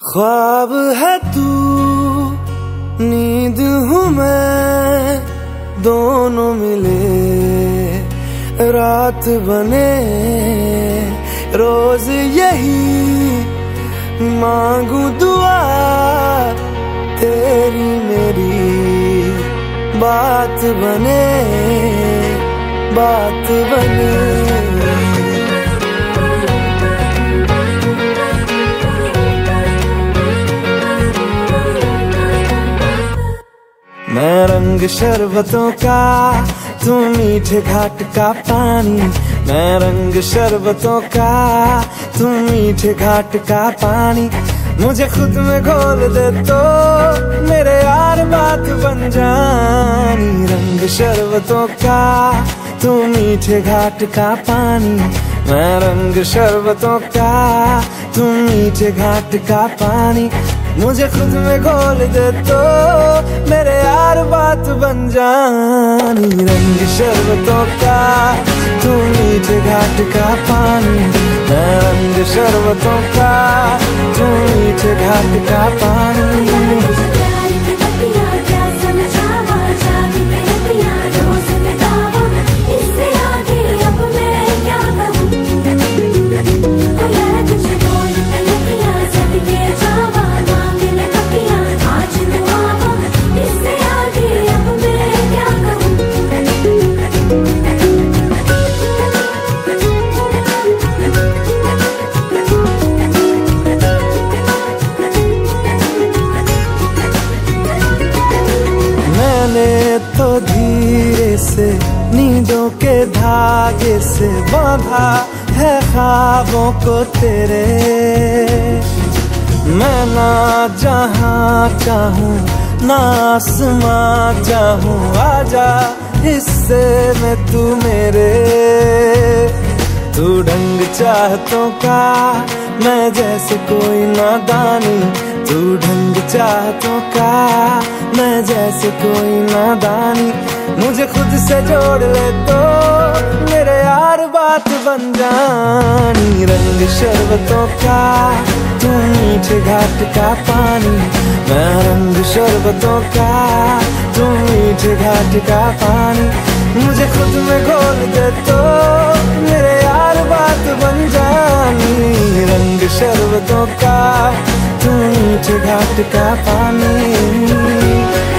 ख्वाब है तू, नींद हूँ मैं, दोनों मिले रात बने। रोज यही मांगू दुआ, तेरी मेरी बात बने, बात बने। मैं रंग शरबतों का, तू मीठे घाट का पानी। मैं रंग शरबतों का, तू मीठे घाट का पानी। मुझे खुद में घोल दे तो मेरे यार बात बन जानी। रंग शरबतों का, तू मीठे घाट का पानी। मैं रंग शरबतों का, तू मीठे घाट का पानी। मुझे खुद में घोल दे तो मेरे यार बात बन जानी। रंग शरबतों का, तू मीठे घाट का पानी। मैं रंग शरबतों का, तू मीठे घाट का पानी। मैंने तो धीरे से नींदों के धागे से बांधा है ख्वाबों को तेरे। मैं ना जहाँ चाहूँ ना आसमां चाहूँ, आजा हिस्से में तू मेरे। तू ढंग चाहतों का, मैं जैसे कोई नादानी। तू ढंग चाहतों का, मैं जैसे कोई नादानी। मुझे खुद से जोड़ ले तो मेरे यार बात बन जानी। रंग शरबतों का, तू मीठे घाट का पानी। मैं रंग शरबतों का, तू मीठे घाट का पानी। मुझे खुद में घोल दे तो मेरे यार बात बन जानी। रंग शरबतों का, तू मीठे घाट का पानी।